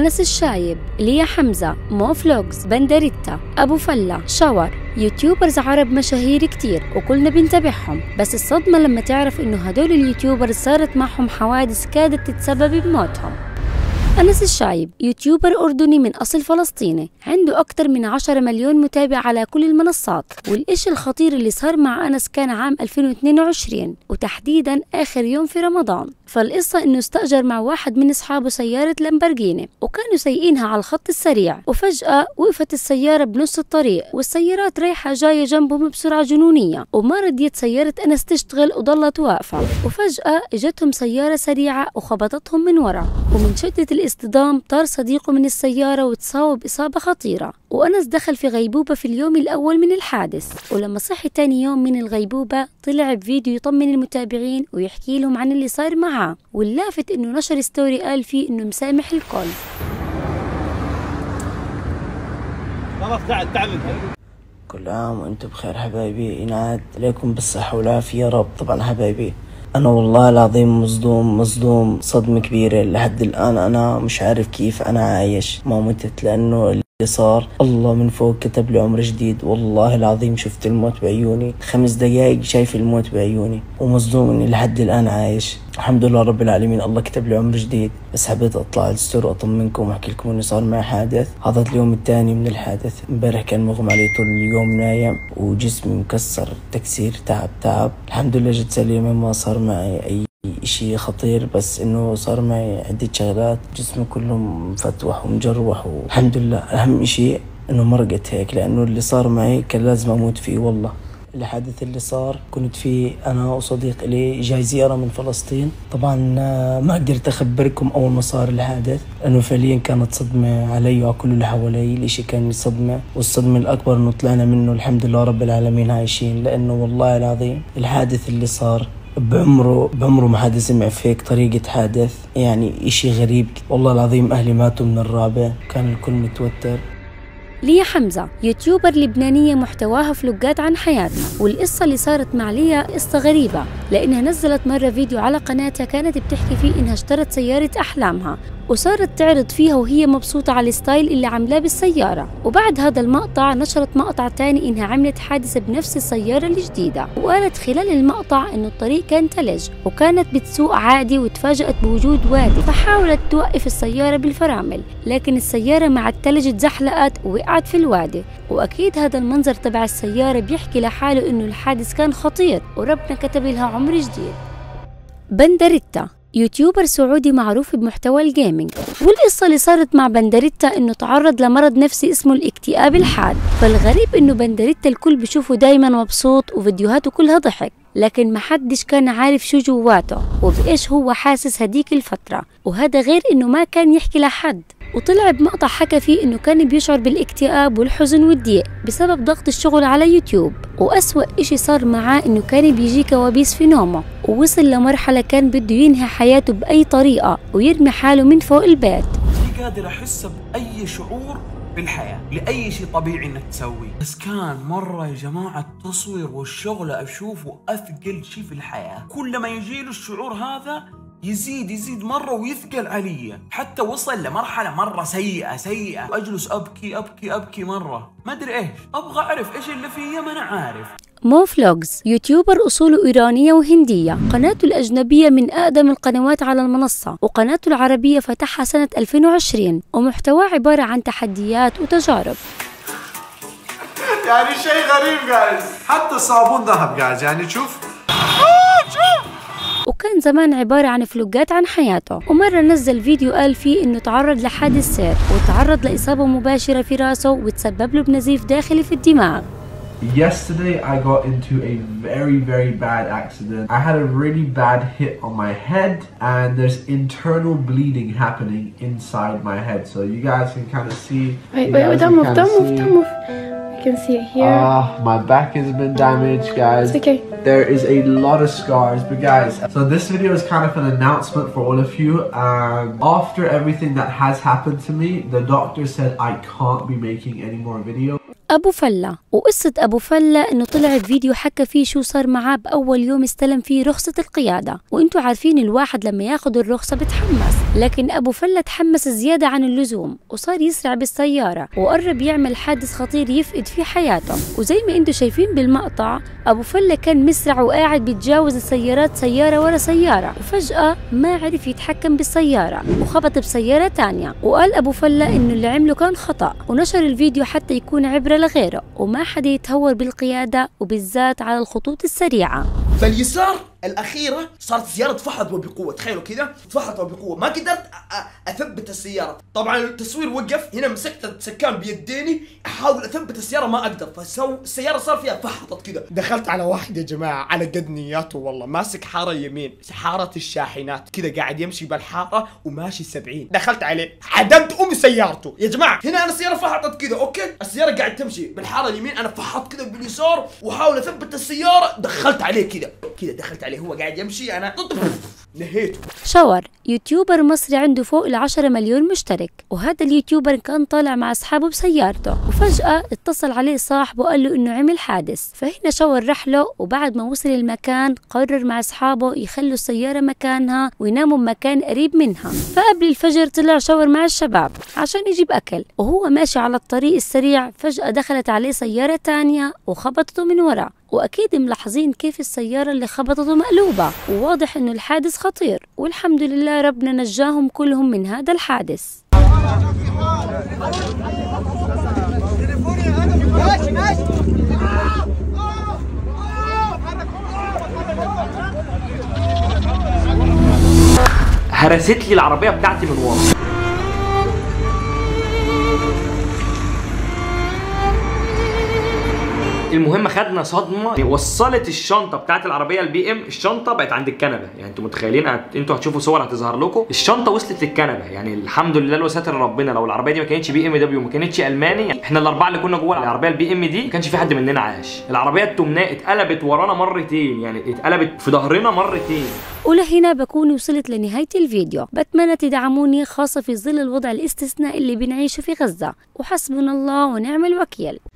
أنس الشايب، ليا حمزة، مو فلوجز، بندريتا، أبو فلة، شاور، يوتيوبرز عرب مشاهير كتير وكلنا بنتابعهم. بس الصدمة لما تعرف إنه هدول اليوتيوبرز صارت معهم حوادث كادت تتسبب بموتهم. أنس الشايب يوتيوبر أردني من أصل فلسطيني، عنده أكثر من 10 مليون متابع على كل المنصات. والإشي الخطير اللي صار مع أنس كان عام 2022 وتحديدا آخر يوم في رمضان. فالقصة إنه استأجر مع واحد من أصحابه سيارة لامبرجيني وكانوا سايقينها على الخط السريع، وفجأة وقفت السيارة بنص الطريق والسيارات رايحة جاية جنبهم بسرعة جنونية، وما رضيت سيارة أنس تشتغل وضلت واقفة. وفجأة اجتهم سيارة سريعة وخبطتهم من ورا، ومن شدة الاصطدام طار صديقه من السيارة وتصاوب إصابة خطيرة. وأنس دخل في غيبوبة في اليوم الأول من الحادث، ولما صحي تاني يوم من الغيبوبة طلع بفيديو يطمن المتابعين ويحكي لهم عن اللي صار معاه. واللافت إنه نشر ستوري قال فيه إنه مسامح الكل. خلاص تعال كل عام وانتم بخير حبايبي، ينعاد عليكم بالصحة والعافية يا رب. طبعا حبايبي أنا والله العظيم مصدوم صدمة كبيرة. لحد الآن أنا مش عارف كيف أنا عايش ما متت، لأنه اللي صار الله من فوق كتب لي عمر جديد. والله العظيم شفت الموت بعيوني، 5 دقايق شايف الموت بعيوني، ومصدوم إني لحد الآن عايش. الحمد لله رب العالمين، الله كتب لي عمر جديد. بس حبيت أطلع على الستور وأطمنكم وأحكي لكم إنه صار معي حادث. هذا اليوم الثاني من الحادث. امبارح كان مغمى علي طول اليوم نايم وجسمي مكسر تكسير تعب. الحمد لله جت سليمة، ما صار معي أي اشي خطير، بس انه صار معي عدة شغلات، جسمي كله مفتوح ومجروح. والحمد لله اهم اشي انه مرقت هيك، لانه اللي صار معي كان لازم اموت فيه. والله الحادث اللي صار كنت فيه انا وصديق لي جاي زيارة من فلسطين. طبعا ما قدرت اخبركم اول ما صار الحادث، لانه فعليا كانت صدمة علي وعلى كل اللي حوالي. الاشي كان صدمة، والصدمة الاكبر انه طلعنا منه الحمد لله رب العالمين عايشين. لانه والله العظيم الحادث اللي صار بعمره ما حدا سمع في هيك طريقة حادث، يعني اشي غريب. والله العظيم اهلي ماتوا من الرعب، كان الكل متوتر. ليا حمزة يوتيوبر لبنانية محتواها فلوجات عن حياتها. والقصة اللي صارت مع ليا قصة غريبة، لأنها نزلت مرة فيديو على قناتها كانت بتحكي فيه إنها اشترت سيارة أحلامها، وصارت تعرض فيها وهي مبسوطة على الستايل اللي عملاه بالسيارة. وبعد هذا المقطع نشرت مقطع تاني إنها عملت حادثة بنفس السيارة الجديدة، وقالت خلال المقطع إنه الطريق كان ثلج وكانت بتسوق عادي وتفاجأت بوجود وادي، فحاولت توقف السيارة بالفرامل، لكن السيارة مع الثلج اتزحلقت ووقعت في الوادي. وأكيد هذا المنظر تبع السيارة بيحكي لحاله إنه الحادث كان خطير وربنا كتب لها عمر جديد. بندريتا يوتيوبر سعودي معروف بمحتوى الجيمنج، والقصة اللي صارت مع بندريتا انه تعرض لمرض نفسي اسمه الاكتئاب الحاد. فالغريب انه بندريتا الكل بيشوفه دايما مبسوط وفيديوهاته كلها ضحك، لكن محدش كان عارف شو جواته وبإيش هو حاسس هديك الفترة. وهذا غير انه ما كان يحكي لحد. وطلع بمقطع حكى فيه انه كان بيشعر بالاكتئاب والحزن والضيق بسبب ضغط الشغل على يوتيوب، وأسوأ اشي صار معاه انه كان بيجي كوابيس في نومه، ووصل لمرحلة كان بده ينهي حياته بأي طريقة ويرمي حاله من فوق البيت. مش قادر احس بأي شعور بالحياة لأي شيء طبيعي انك تسويه، بس كان مرة يا جماعة التصوير والشغل اشوفه اثقل شيء في الحياة. كل ما يجيله الشعور هذا يزيد مرة ويثقل علي، حتى وصل لمرحلة مرة سيئة واجلس ابكي مرة. ما ادري ايش ابغى اعرف ايش اللي فيا، ما انا عارف. مو فلوجز يوتيوبر أصوله إيرانية وهندية، قناته الأجنبية من أقدم القنوات على المنصة، وقناته العربية فتحها سنة 2020، ومحتواه عبارة عن تحديات وتجارب. يعني شيء غريب جايز، حتى الصابون ذهب جايز، يعني شوف. وكان زمان عبارة عن فلوجات عن حياته. ومرة نزل فيديو قال فيه إنه تعرض لحادث سير وتعرض لإصابة مباشرة في راسه وتسبب له بنزيف داخلي في الدماغ. Yesterday I got into a very bad accident. I had a really bad hit on my head and there's internal bleeding happening inside my head. So you guys can kind of see. Wait, don't move. I can see it here. My back has been damaged, guys. It's okay. There is a lot of scars, but guys, so this video is kind of an announcement for all of you. After everything that has happened to me, the doctor said I can't be making any more videos. أبو فلة. وقصة أبو فلة إنه طلع فيديو حكى فيه شو صار معاه بأول يوم استلم فيه رخصة القيادة. وإنتوا عارفين الواحد لما ياخد الرخصة بتحمس، لكن أبو فلة تحمس زيادة عن اللزوم وصار يسرع بالسيارة وقرب يعمل حادث خطير يفقد فيه حياته. وزي ما انتوا شايفين بالمقطع أبو فلة كان مسرع وقاعد بيتجاوز السيارات سيارة ورا سيارة، وفجأة ما عرف يتحكم بالسيارة وخبط بسيارة تانية. وقال أبو فلة إنه اللي عمله كان خطأ، ونشر الفيديو حتى يكون عبرة لغيره وما حدا يتهور بالقيادة وبالذات على الخطوط السريعة. فاليسار الأخيرة صارت السيارة تفحط وبقوة، تخيلوا كذا تفحط وبقوة، ما قدرت أثبت السيارة. طبعا التصوير وقف هنا، مسكت السكان بيديني أحاول أثبت السيارة ما أقدر، فالسيارة صار فيها فحطت كذا. دخلت على واحد يا جماعة على قد نياته والله، ماسك حارة يمين، حارة الشاحنات كذا، قاعد يمشي بالحارة وماشي 70. دخلت عليه عدمت سيارته يا جماعة. هنا أنا السيارة فحطت كذا، أوكي السيارة قاعد تمشي بالحارة اليمين، أنا فحط كذا باليسار وحاول أثبت السيارة، دخلت عليه كذا دخلت عليه، هو قاعد يمشي أنا نهيته. شاور يوتيوبر مصري عنده فوق ال10 مليون مشترك، وهذا اليوتيوبر كان طالع مع أصحابه بسيارته، وفجأة اتصل عليه صاحبه وقال له إنه عمل حادث. فهنا شاور راح له، وبعد ما وصل المكان قرر مع أصحابه يخلوا السيارة مكانها ويناموا بمكان قريب منها. فقبل الفجر طلع شاور مع الشباب عشان يجيب أكل، وهو ماشي على الطريق السريع فجأة دخلت عليه سيارة تانية وخبطته من ورا. وأكيد ملاحظين كيف السيارة اللي خبطته مقلوبة، وواضح إنه الحادث خطير، والحمد لله ربنا نجاهم كلهم من هذا الحادث. هرست لي العربية بتاعتي من ورا. المهم خدنا صدمه، وصلت الشنطه بتاعت العربيه البي ام، الشنطه بقت عند الكنبه. يعني انتوا متخيلين، انتوا هتشوفوا صور هتظهر لكم، الشنطه وصلت للكنبه. يعني الحمد لله وستر ربنا، لو العربيه دي ما كانتش بي ام دبليو وما كانتش الماني، احنا الاربعه اللي كنا جوه العربيه البي ام دي ما كانش في حد مننا عاش. العربيه التمناء اتقلبت ورانا مرتين، يعني اتقلبت في ظهرنا مرتين. ولهنا بكون وصلت لنهاية الفيديو. بتمنى تدعموني خاصة في ظل الوضع الاستثنائي اللي بنعيشه في غزة، وحسبنا الله ونعم الوكيل.